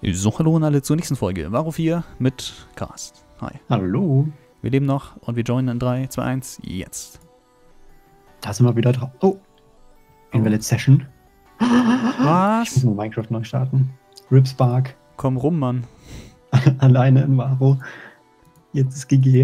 So, hallo und alle zur nächsten Folge. Varo 4 mit Cast. Hi. Hallo. Wir leben noch und wir joinen in 3, 2, 1, jetzt. Da sind wir wieder drauf. Oh. Invalid Session. Was? Ich muss mal Minecraft neu starten. Ripspark. Komm rum, Mann. Alleine in Varo. Jetzt ist GG.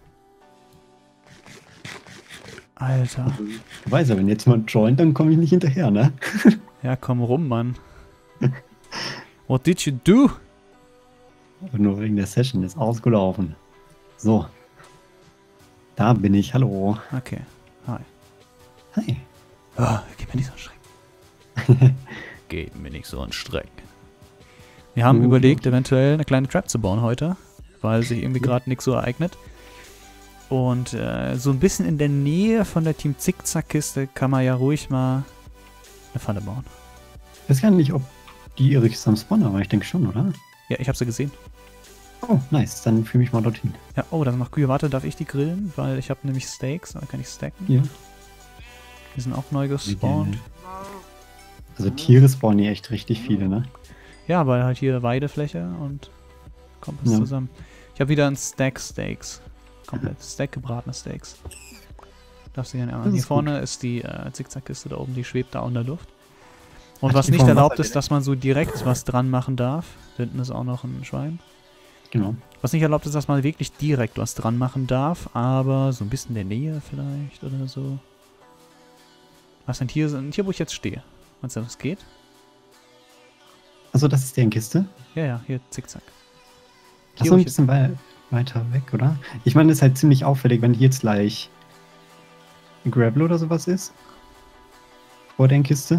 Alter. Du weißt ja, wenn jetzt jemand joint, dann komme ich nicht hinterher, ne? Ja, komm rum, Mann. What did you do? Aber nur wegen der Session ist ausgelaufen. So. Da bin ich. Hallo. Okay. Hi. Hi. Oh, geht mir nicht so an Streck. Geht mir nicht so an Streck. Wir haben überlegt, eventuell eine kleine Trap zu bauen heute, weil sich irgendwie gerade nichts so ereignet. Und so ein bisschen in der Nähe von der Team Zickzack-Kiste kann man ja ruhig mal eine Falle bauen. Ich weiß gar nicht, ob die ihre Kiste am Spawn, aber ich denke schon, oder? Ja, ich habe sie gesehen. Oh, nice. Dann führe mich mal dorthin. Ja, oh, da sind noch Kühe. Warte, darf ich die grillen? Weil ich habe nämlich Steaks, da kann ich stacken. Ja. Die sind auch neu gespawnt. Also Tiere spawnen hier echt richtig viele, ne? Ja, weil halt hier Weidefläche und kommt was zusammen. Ich habe wieder ein Stack Steaks. Komplett. Stack gebratene Steaks. Darfst du gerne ernten. Hier vorne ist die Zickzackkiste da oben, die schwebt da in der Luft. Und was nicht erlaubt ist, dass man so direkt was dran machen darf. Da hinten ist auch noch ein Schwein. Genau. Was nicht erlaubt ist, dass man wirklich direkt was dran machen darf, aber so ein bisschen in der Nähe vielleicht oder so. Was denn hier? Ein Tier, wo ich jetzt stehe. Meinst du, das geht? Also das ist deren Kiste? Ja, ja, hier Zickzack. Lass uns ein bisschen weiter weg, oder? Ich meine, das ist halt ziemlich auffällig, wenn hier jetzt gleich ein Gravel oder sowas ist. Vor der Kiste.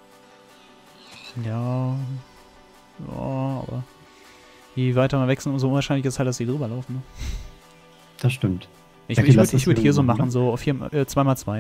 Ja. Ja, aber je weiter wir wechseln, umso unwahrscheinlich ist halt, dass sie drüber laufen. Ne? Das stimmt. Ich würd hier so machen, so 2x2.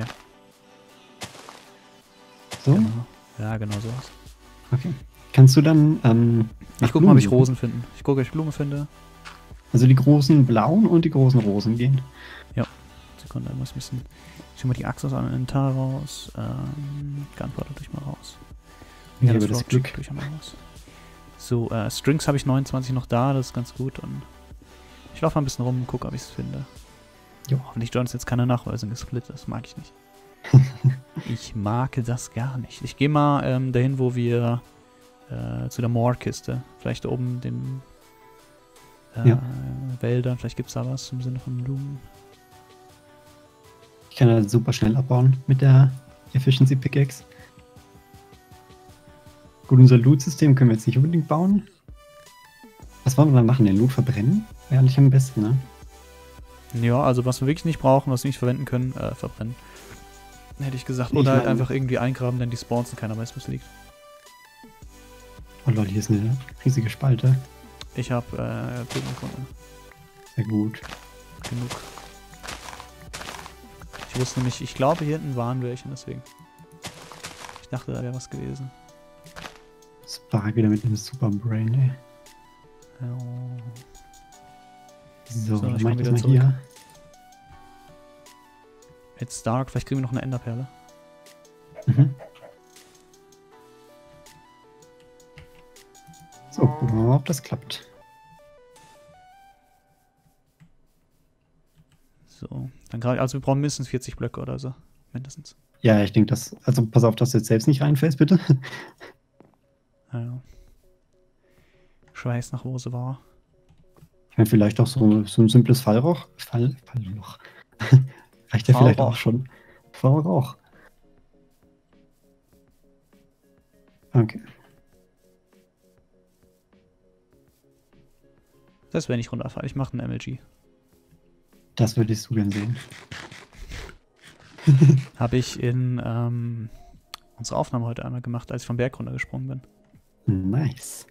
So? Genau. Ja, genau so. Okay. Kannst du dann ich gucke mal, ob ich Rosen finde. Ich gucke, ob ich Blumen finde. Also die großen blauen und die großen Rosen gehen. Ja. Sekunde, muss ein bisschen. Ich hol mal die Axt aus einem Inventar raus. Gunpowder durch mal raus. Ja, das Glück. Durch mal raus. So, Strings habe ich 29 noch da, das ist ganz gut. Und ich laufe mal ein bisschen rum und gucke, ob ich es finde. Jo. Und ich joins jetzt keine Nachweise gesplittet, das mag ich nicht. Ich mag das gar nicht. Ich gehe mal dahin, wo wir zu der Moor-Kiste. Vielleicht da oben den Wäldern, vielleicht gibt es da was im Sinne von Blumen. Ich kann das super schnell abbauen mit der Efficiency Pickaxe. Gut, unser Loot-System können wir jetzt nicht unbedingt bauen. Was wollen wir dann machen? Den Loot verbrennen? Wäre eigentlich am besten, ne? Ja, also was wir wirklich nicht brauchen, was wir nicht verwenden können, verbrennen. Hätte ich gesagt. Oder halt einfach irgendwie eingraben, denn die Spawns und keiner weiß, wo es liegt. Oh lol, hier ist eine riesige Spalte. Ich habe Pillen gefunden. Sehr gut. Genug. Ich wusste nämlich, ich glaube hier hinten waren welche, deswegen. Ich dachte, da wäre was gewesen. Spark wieder mit einem Super Brain, ey. Ja. So, ich mach ich das mal zurück. hier. It's dark, vielleicht kriegen wir noch eine Enderperle. Mhm. So, gucken wir mal, ob das klappt. So, dann gerade, also wir brauchen mindestens 40 Blöcke oder so. Mindestens. Ja, ich denke, das. Also pass auf, dass du jetzt selbst nicht reinfällst, bitte. Ja. Schweiß nach wo sie war. Ich meine, vielleicht auch so ein simples Fallloch. Fallloch. Reicht ja vielleicht auch schon. Fallloch. Okay. Das wäre nicht runterfallen. Ich mache einen MLG. Das würdest du gern sehen. Habe ich in unsere Aufnahme heute einmal gemacht, als ich vom Berg runtergesprungen bin. Nice.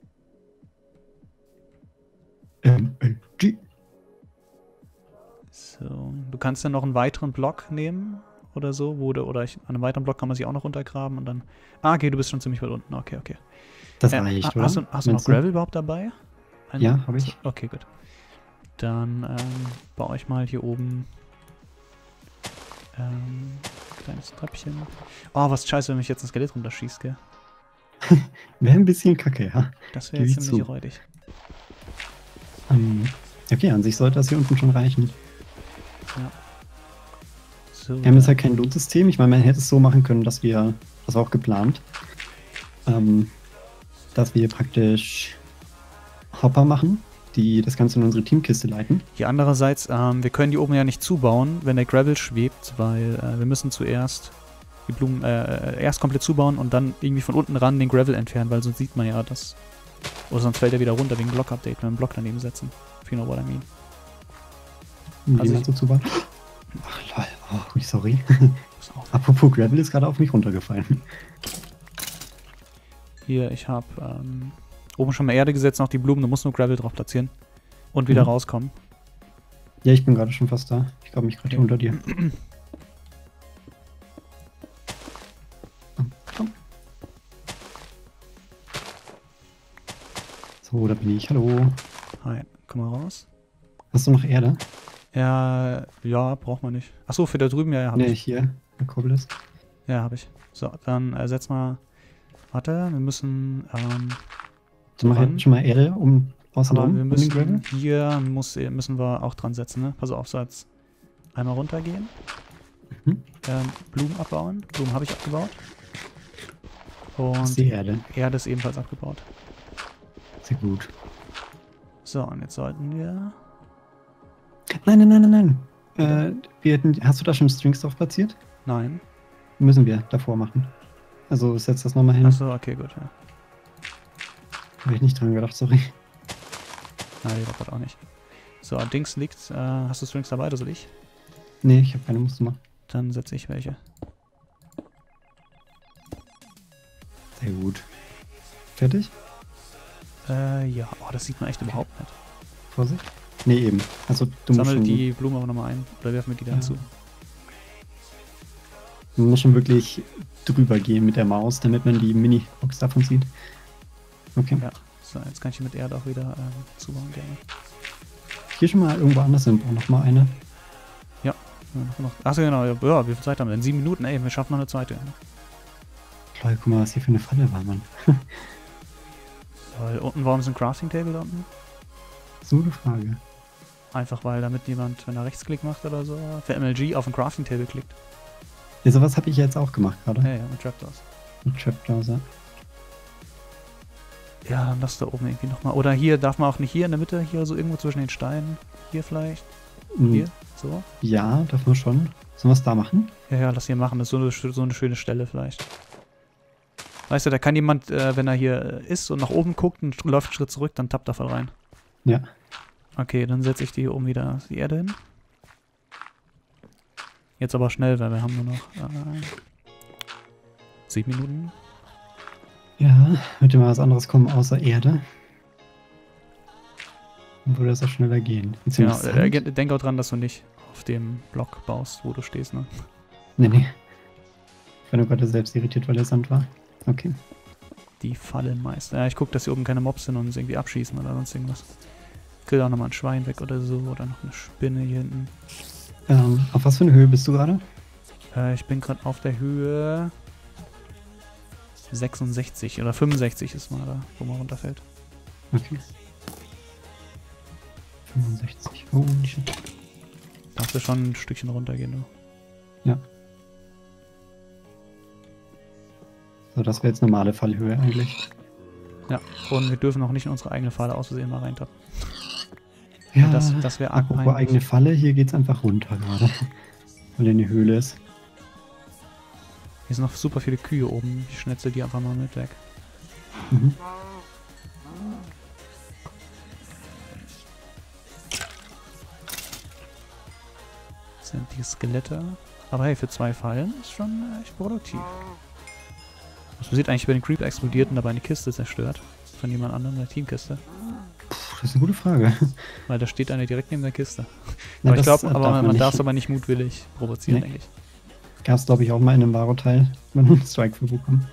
MLG. So, du kannst dann noch einen weiteren Block nehmen oder so, an einem weiteren Block kann man sich auch noch runtergraben und dann. Ah, okay, du bist schon ziemlich weit unten. Okay, okay. Das reicht, oder? Hast du noch Gravel überhaupt dabei? Ja, habe ich. Okay, gut. Dann baue ich mal hier oben kleines Treppchen. Oh, was scheiße, wenn mich jetzt ein Skelett runterschießt, gell? Wäre ein bisschen kacke, ja. Das wäre jetzt ziemlich räudig. Okay, an sich sollte das hier unten schon reichen. Ja. So, wir haben jetzt halt kein Lotsystem. Ich meine, man hätte es so machen können, dass wir, das war auch geplant, dass wir praktisch Hopper machen, die das Ganze in unsere Teamkiste leiten. Hier andererseits, wir können die oben ja nicht zubauen, wenn der Gravel schwebt, weil wir müssen zuerst die Blumen erst komplett zubauen und dann irgendwie von unten ran den Gravel entfernen, weil sonst sieht man ja das. Oder sonst fällt er wieder runter wegen Block-Update, wenn wir einen Block daneben setzen. If you know what I mean. Also so zubauen. Ach lol, oh, sorry. Apropos Gravel ist gerade auf mich runtergefallen. Hier, ich habe oben schon mal Erde gesetzt, noch die Blumen, du musst nur Gravel drauf platzieren. Und wieder rauskommen. Ja, ich bin gerade schon fast da. Ich glaube, mich gerade hier unter dir. So, da bin ich. Hallo. Hi, komm mal raus. Hast du noch Erde? Ja, braucht man nicht. Achso, für da drüben, ja, hab ich. Nee, hier, der Kurbel ist. Ja, habe ich. So, dann setz mal. Warte, wir müssen. So, mach jetzt schon mal Erde außen rum. Wir müssen, hier müssen wir auch dran setzen, ne? Pass auf, so jetzt einmal runtergehen. Blumen abbauen. Blumen habe ich abgebaut. Und die Erde. Erde ist ebenfalls abgebaut. Sehr gut. So, und jetzt sollten wir. Nein. Hast du da schon Strings drauf platziert? Nein. Müssen wir davor machen. Also setz das nochmal hin. Achso, okay, gut, ja. Habe ich nicht dran gedacht, sorry. Nein, die gerade auch nicht. So, Dings liegt. Hast du Strings dabei oder soll ich? Nee, ich habe keine, musst du machen. Dann setze ich welche. Sehr gut. Fertig? Ja. Oh, das sieht man echt überhaupt nicht. Vorsicht. Nee, eben. Also du musst Sammel die Blumen aber nochmal ein. Oder werfen wir die dann zu. Man muss schon wirklich drüber gehen mit der Maus, damit man die Mini-Box davon sieht. Okay. Ja. So, jetzt kann ich mit Erde auch wieder zubauen gerne. Hier schon mal irgendwo anders hin. Noch mal eine. Ja. Achso, genau. Ja, wie viel Zeit haben wir denn? 7 Minuten? Ey, wir schaffen noch eine zweite. Leute, guck mal, was hier für eine Falle war, Mann. Unten, warum ist ein Crafting Table da unten? So eine Frage. Einfach weil damit jemand, wenn er Rechtsklick macht oder so, für MLG auf ein Crafting Table klickt. Ja, sowas habe ich jetzt auch gemacht gerade. Ja, mit Trapdoors. Mit Trapdoors, ja. Ja, dann lass da oben irgendwie nochmal. Oder hier darf man auch nicht hier in der Mitte, hier so irgendwo zwischen den Steinen. Hier vielleicht. Hier, so. Ja, darf man schon. Sollen wir es da machen? Ja, lass hier machen. Das ist so eine schöne Stelle vielleicht. Weißt du, da kann jemand, wenn er hier ist und nach oben guckt und läuft einen Schritt zurück, dann tappt er voll rein. Ja. Okay, dann setze ich die hier oben wieder die Erde hin. Jetzt aber schnell, weil wir haben nur noch 7 Minuten. Ja, würde mal was anderes kommen außer Erde. Dann würde das auch schneller gehen. Genau, denk auch dran, dass du nicht auf dem Block baust, wo du stehst, ne? Nee. Ich war nur gerade selbst irritiert, weil der Sand war. Okay. Die Fallenmeister. Ja, ich gucke, dass hier oben keine Mobs sind und uns irgendwie abschießen oder sonst irgendwas. Kill auch nochmal ein Schwein weg oder so. Oder noch eine Spinne hier hinten. Auf was für eine Höhe bist du gerade? Ich bin gerade auf der Höhe 66 oder 65 ist mal da, wo man runterfällt. Okay. 65. Oh, shit. Darfst du schon ein Stückchen runtergehen, du. Ja. So, das wäre jetzt normale Fallhöhe eigentlich. Ja, und wir dürfen auch nicht in unsere eigene Falle aus Versehen mal reintappen. Ja, das wäre arg apropos eigene Falle, hier geht's einfach runter gerade. Weil hier eine Höhle ist. Hier sind noch super viele Kühe oben. Ich schnetzel die einfach mal mit weg. Mhm. Das sind die Skelette. Aber hey, für 2 Fallen ist schon echt produktiv. Was passiert eigentlich, wenn ein Creep explodiert und dabei eine Kiste zerstört? Von jemand anderem, eine Teamkiste? Puh, das ist eine gute Frage. Weil da steht eine direkt neben der Kiste. Ja, aber ich glaube, man darf es aber nicht mutwillig provozieren, denke ich. Gab es, glaube ich, auch mal in einem Varo-Teil, wenn man einen Strike für bekommen.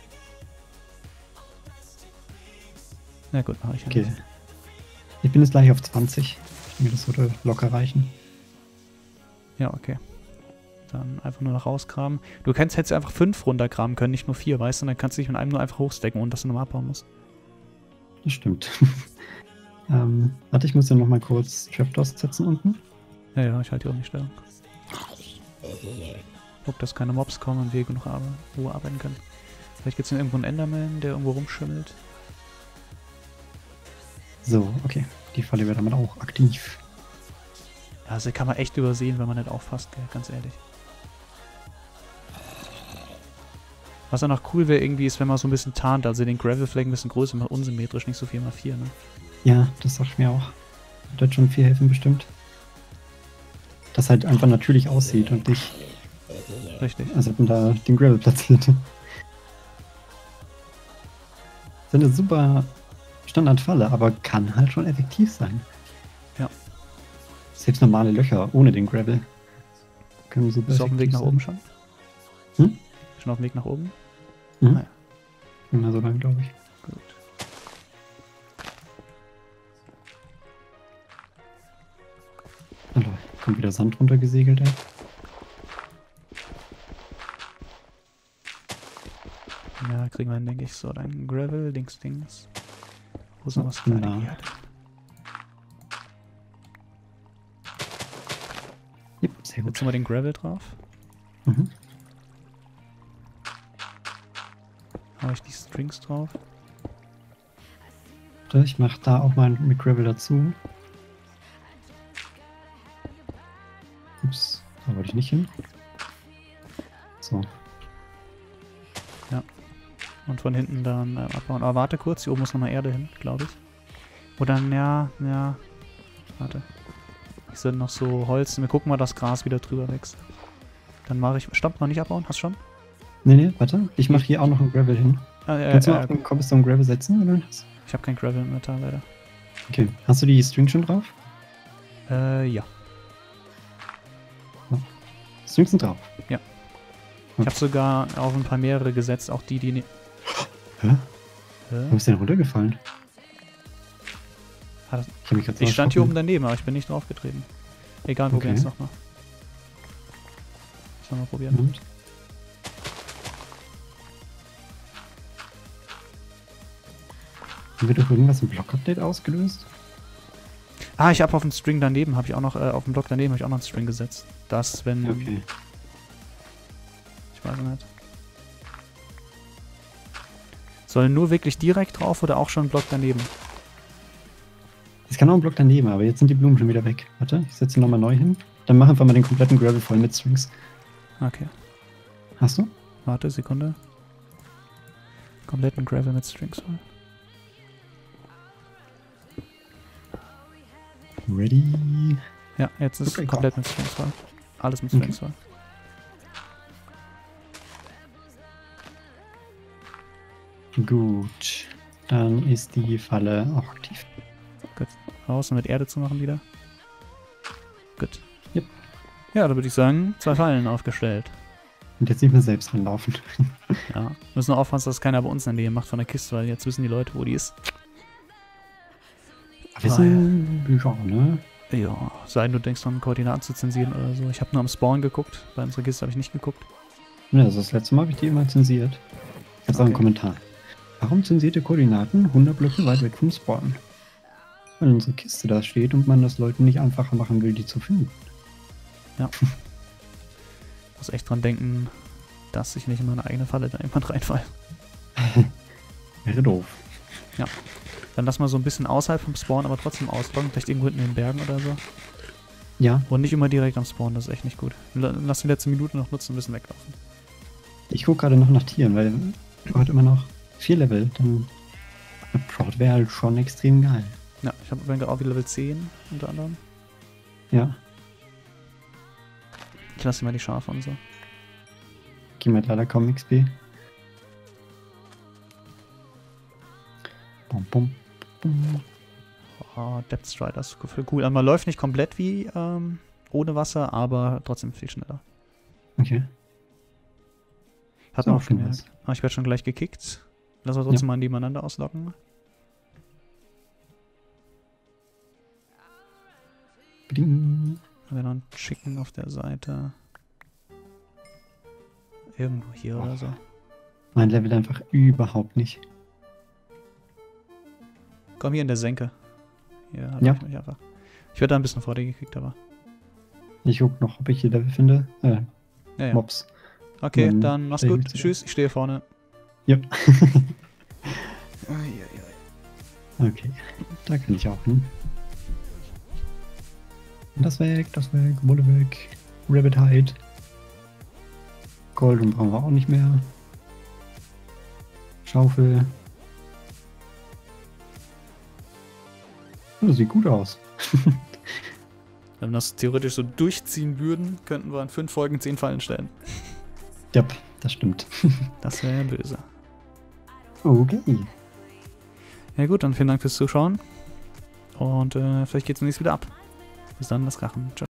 Na gut, mache ich. Okay. Ich bin jetzt gleich auf 20. Ich denke, das würde locker reichen. Ja, okay. dann einfach nur noch rausgraben. Du hättest einfach 5 runtergraben können, nicht nur 4, weißt du? Und dann kannst du dich mit einem nur einfach hochstecken, ohne dass du nochmal abbauen musst. Das stimmt. Warte, ich muss ja nochmal kurz Trapdoors setzen unten. Ja, ich halte hier auch nicht Stellung. Guck, dass keine Mobs kommen und wir genug Ruhe arbeiten können. Vielleicht gibt es hier irgendwo einen Enderman, der irgendwo rumschimmelt. So, okay. Die Falle wird damit auch aktiv. Also kann man echt übersehen, wenn man nicht aufpasst, gell? Ganz ehrlich. Was dann auch cool wäre irgendwie ist, wenn man so ein bisschen tarnt, also den Gravel-Flag ein bisschen größer macht, unsymmetrisch, nicht so 4x4, ne? Ja, das sagt mir auch. Wird schon viel helfen bestimmt. Das halt einfach natürlich aussieht und nicht... Richtig. Also wenn da den Gravel platziert. Das ist eine super Standardfalle, aber kann halt schon effektiv sein. Ja. Selbst normale Löcher ohne den Gravel können super Bist du auf dem Weg nach sein. oben schon? Hm? Schon auf dem Weg nach oben? Mhm. Ah, ja. Immer so lang, glaube ich. Gut. Hallo, kommt wieder Sand runtergesegelt, ey. Ja, kriegen wir hin, denke ich. So, dann Gravel, Dings. Wo ist noch was Ja. fertig? Yep, sehr Jetzt gut. haben wir den Gravel drauf. Mhm. Habe ich die Strings drauf. Ich mache da auch mal mit Gravel dazu. Ups, da wollte ich nicht hin. So. Und von hinten dann abbauen. Aber warte kurz, hier oben muss nochmal Erde hin, glaube ich. Oder, ja. Warte. Ich sind noch so Holz. Wir gucken mal, dass Gras wieder drüber wächst. Dann mache ich... Stopp, noch nicht abbauen? Hast du schon? Nee, warte. Ich mache hier auch noch ein Gravel hin. Kannst du auf den Cobblestone Gravel setzen, oder? Ich habe kein Gravel im Inventar, leider. Okay. Hast du die Strings schon drauf? Ja. Strings sind drauf. Ja. Ich habe sogar auf ein paar mehrere gesetzt, auch die... Hä? Warum ist denn runtergefallen? Ich stand hier oben daneben, aber ich bin nicht drauf getreten. Egal, probieren es nochmal. Sollen wir probieren? Und? Wird doch irgendwas im Block-Update ausgelöst? Ah, ich habe auf dem String daneben, habe ich auch noch, auf dem Block daneben habe ich auch noch einen String gesetzt. Das, wenn... Okay. Ich weiß nicht. Soll nur wirklich direkt drauf oder auch schon ein Block daneben? Es kann auch ein Block daneben, aber jetzt sind die Blumen schon wieder weg. Warte, ich setze nochmal neu hin. Dann mach einfach mal den kompletten Gravel voll mit Strings. Okay. Hast du? Warte, Sekunde. Kompletten Gravel mit Strings voll. Ready? Ja, jetzt ist Okay, komplett mit Strings voll. Alles mit Strings voll. Gut. Dann ist die Falle auch aktiv. Gut. Raus und mit Erde zu machen wieder. Gut. Yep. Ja, da würde ich sagen, 2 Fallen aufgestellt. Und jetzt nicht mehr selbst ranlaufen. Ja. Müssen nur aufpassen, dass keiner bei uns in der Nähe macht von der Kiste, weil jetzt wissen die Leute, wo die ist. Wissen, ja, ne? Ja, sei denn du denkst an Koordinaten zu zensieren oder so. Ich habe nur am Spawn geguckt. Bei unserer Kiste habe ich nicht geguckt. Ja, also das letzte Mal habe ich die immer zensiert. Jetzt auch einen Kommentar. Warum zensierte Koordinaten 100 Blöcke weit weg vom Spawn? Weil unsere Kiste da steht und man das Leuten nicht einfacher machen will, die zu finden. Ja. Muss echt dran denken, dass ich nicht in meine eigene Falle da irgendwann reinfalle. Wäre doof. Ja. Dann lass mal so ein bisschen außerhalb vom Spawn, aber trotzdem ausloggen. Vielleicht irgendwo hinten in den Bergen oder so. Ja. Und nicht immer direkt am Spawn, das ist echt nicht gut. Lass die letzte Minute noch nutzen, ein bisschen weglaufen. Ich gucke gerade noch nach Tieren, weil heute immer noch 4 Level, dann Prod wäre halt schon extrem geil. Ja, ich habe übrigens auch wieder Level 10 unter anderem. Ja. Ich lasse mal die Schafe und so. Geh mir leider kaum XP. Bum, bum, bum. Oh, Depth Strider ist cool. Also man läuft nicht komplett wie ohne Wasser, aber trotzdem viel schneller. Okay. Hat man auch gemerkt. Ah, ich werde schon gleich gekickt. Lass uns trotzdem mal nebeneinander auslocken. Bling. Haben wir noch einen Chicken auf der Seite. Irgendwo hier oder so. Mein Level einfach überhaupt nicht. Komm hier in der Senke. Hier habe Ja. ich mich einfach. Ich werde da ein bisschen vor dir gekriegt, aber. Ich guck noch, ob ich hier Level finde. Ja, ja. Mobs. Okay, Dann dann mach's stell ich gut. mich wieder. Tschüss, ich stehe vorne. Ja. Uiuiui. Okay, da kann ich auch hin. Das weg, Wolle weg. Rabbit Hide. Gold brauchen wir auch nicht mehr. Schaufel. Das sieht gut aus. Wenn wir das theoretisch so durchziehen würden, könnten wir in 5 Folgen 10 Fallen stellen. Ja, das stimmt. Das wäre ja böse. Okay. Ja gut, dann vielen Dank fürs Zuschauen. Und vielleicht geht's demnächst wieder ab. Bis dann, das Krachen. Ciao.